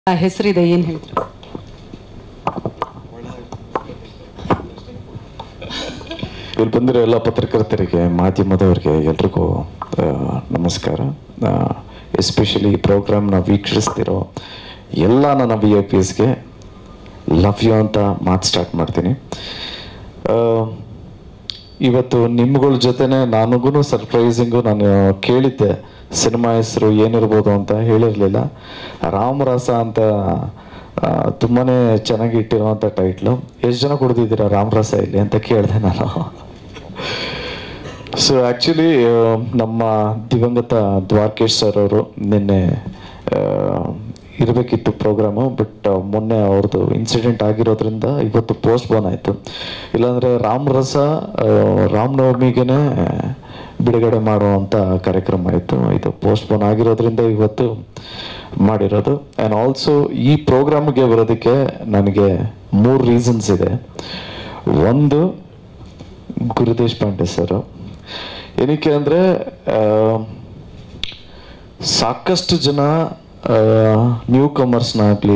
ಹೆಸರಿದೆ, ಏನು ಹೇಳ್ತೀರಾ? ಇಲ್ಲಿ ಬಂದಿರೋ ಎಲ್ಲ ಪತ್ರಕರ್ತರಿಗೆ, ಮಾಧ್ಯಮದವರಿಗೆ ಎಲ್ರಿಗೂ ನಮಸ್ಕಾರ. ಎಸ್ಪೆಷಲಿ ಈ ಪ್ರೋಗ್ರಾಮ್ನ ವೀಕ್ಷಿಸ್ತಿರೋ ಎಲ್ಲ ನನ್ನ VIPsಗೆ ಲವ್ ಯು ಅಂತ ಮಾತು ಸ್ಟಾರ್ಟ್ ಮಾಡ್ತೀನಿ. ಇವತ್ತು ನಿಮ್ಗಳ ಜೊತೆನೆ ನನಗೂ ಸರ್ಪ್ರೈಸಿಂಗು, ನಾನು ಕೇಳಿದ್ದೆ ಸಿನಿಮಾ ಹೆಸರು ಏನಿರ್ಬೋದು ಅಂತ, ಹೇಳಿರಲಿಲ್ಲ. ರಾಮರಸ ಅಂತ ತುಂಬಾ ಚೆನ್ನಾಗಿ ಇಟ್ಟಿರೋವಂಥ ಟೈಟ್ಲು. ಎಷ್ಟು ಜನ ಕೊಡ್ತಿದ್ದೀರಾ ರಾಮರಸ ಇಲ್ಲಿ ಅಂತ ಕೇಳಿದೆ ನಾನು. ಸೊ ಆ್ಯಕ್ಚುಲಿ ನಮ್ಮ ದಿವಂಗತ ದ್ವಾರಕೇಶ್ ಸರ್ ಅವರು ನಿನ್ನೆ ಇರಬೇಕಿತ್ತು ಪ್ರೋಗ್ರಾಮು, ಬಟ್ ಮೊನ್ನೆ ಅವ್ರದ್ದು ಇನ್ಸಿಡೆಂಟ್ ಆಗಿರೋದ್ರಿಂದ ಇವತ್ತು ಪೋಸ್ಟ್ಪೋನ್ ಆಯಿತು. ಇಲ್ಲಾಂದರೆ ರಾಮರಸ ರಾಮನವಮಿಗೆ ಬಿಡುಗಡೆ ಮಾಡುವಂಥ ಕಾರ್ಯಕ್ರಮ ಆಯಿತು. ಇದು ಪೋಸ್ಟ್ಪೋನ್ ಆಗಿರೋದ್ರಿಂದ ಇವತ್ತು ಮಾಡಿರೋದು. ಆ್ಯಂಡ್ ಆಲ್ಸೋ ಈ ಪ್ರೋಗ್ರಾಮ್ಗೆ ಬರೋದಕ್ಕೆ ನನಗೆ 3 ರೀಸನ್ಸ್ ಇದೆ. ಒಂದು, ಗುರು ದೇಶಪಾಂಡೆ ಸರ್. ಏನಕ್ಕೆ ಅಂದರೆ ಸಾಕಷ್ಟು ಜನ ನ್ಯೂ ಕಮರ್ಸ್ನಾಗಲಿ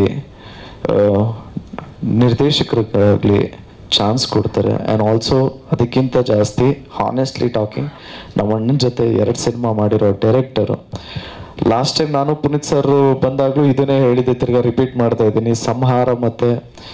ನಿರ್ದೇಶಕರಿಗಾಗಲಿ ಚಾನ್ಸ್ ಕೊಡ್ತಾರೆ. ಆ್ಯಂಡ್ ಆಲ್ಸೋ ಅದಕ್ಕಿಂತ ಜಾಸ್ತಿ ಹಾನೆಸ್ಟ್ಲಿ ಟಾಕಿಂಗ್, ನಮ್ಮ ಅಣ್ಣನ ಜೊತೆ 2 ಸಿನಿಮಾ ಮಾಡಿರೋ ಡೈರೆಕ್ಟರು. ಲಾಸ್ಟ್ ಟೈಮ್ ನಾನು ಪುನೀತ್ ಸರ್ ಬಂದಾಗಲೂ ಇದನ್ನೇ ಹೇಳಿದ್ದೆ, ತಿರ್ಗಾ ರಿಪೀಟ್ ಮಾಡ್ತಾ ಇದ್ದೀನಿ. ಸಂಹಾರ ಮತ್ತು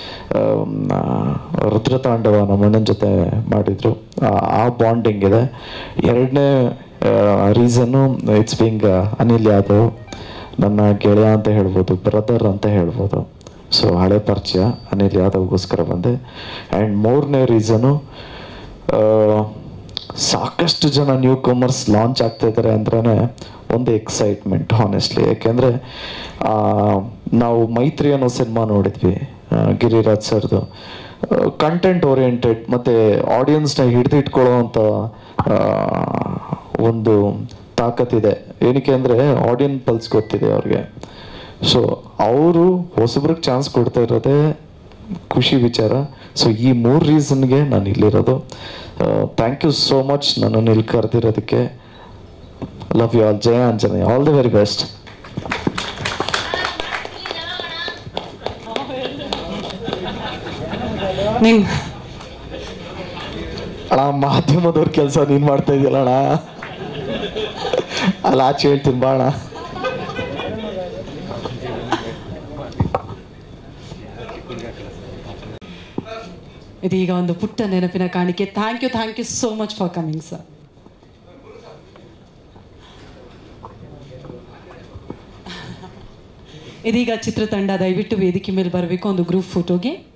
ರುದ್ರತಾಂಡವ ನಮ್ಮ ಅಣ್ಣನ ಜೊತೆ ಮಾಡಿದರು. ಆ ಬಾಂಡಿಂಗ್ ಇದೆ. 2ನೇ reason, it's being Anil Yadav, ನನ್ನ ಗೆಳೆಯ ಅಂತ ಹೇಳ್ಬೋದು, ಬ್ರದರ್ ಅಂತ ಹೇಳ್ಬೋದು. ಸೊ ಹಳೆ ಪರಿಚಯ, ಅನಿಲ್ ಯಾದವ್ಗೋಸ್ಕರ ಬಂದೆ. ಆ್ಯಂಡ್ 3ನೇ ರೀಸನು, ಸಾಕಷ್ಟು ಜನ ನ್ಯೂ ಕಮರ್ಸ್ ಲಾಂಚ್ ಆಗ್ತಾ ಇದ್ದಾರೆ ಅಂದ್ರೇ ಒಂದು ಎಕ್ಸೈಟ್ಮೆಂಟ್ ಹಾನೆಸ್ಟ್ಲಿ. ಯಾಕೆಂದರೆ ನಾವು ಮೈತ್ರಿ ಅನ್ನೋ ಸಿನಿಮಾ ನೋಡಿದ್ವಿ, ಗಿರಿರಾಜ್ ಸರ್ದು. ಕಂಟೆಂಟ್ ಓರಿಯೆಂಟೆಡ್ ಮತ್ತು ಆಡಿಯನ್ಸ್ನ ಹಿಡಿದಿಟ್ಕೊಳ್ಳೋವಂಥ ಒಂದು ತಾಕತ್ತಿದೆ. ಏನಕ್ಕೆ ಅಂದರೆ ಆಡಿಯನ್ಸ್ ಪಲ್ಸ್ ಗೊತ್ತಿದೆ ಅವ್ರಿಗೆ. ಸೊ ಅವರು ಹೊಸಬ್ರಿಗೆ ಚಾನ್ಸ್ ಕೊಡ್ತಾ ಇರೋದೇ ಖುಷಿ ವಿಚಾರ. ಸೊ ಈ 3 ರೀಸನ್ಗೆ ನಾನು ಇಲ್ಲಿರೋದು. ಥ್ಯಾಂಕ್ ಯು ಸೋ ಮಚ್ ನನ್ನನ್ನು ಇಲ್ಲಿ ಕರೆದಿರೋದಕ್ಕೆ. Love you all. ಜಯ Anjaneya. All the very best. ಅಣ್ಣ, ಮಾಧ್ಯಮದವ್ರ ಕೆಲಸ ನೀನು ಮಾಡ್ತಾ ಇದೆಯಲ್ಲ ಅಣ್ಣ, ಅಲ್ಲಿ ಆಚೆ ಹೇಳ್ತೀನಿ ಬಾ ಅಣ್ಣ. ಇದೀಗ ಒಂದು ಪುಟ್ಟ ನೆನಪಿನ ಕಾಣಿಕೆ. Thank you so much for coming sir. ಇದೀಗ ಚಿತ್ರತಂಡ ದಯವಿಟ್ಟು ವೇದಿಕೆ ಮೇಲೆ ಬರಬೇಕು ಒಂದು ಗ್ರೂಪ್ ಫೋಟೋಗೆ.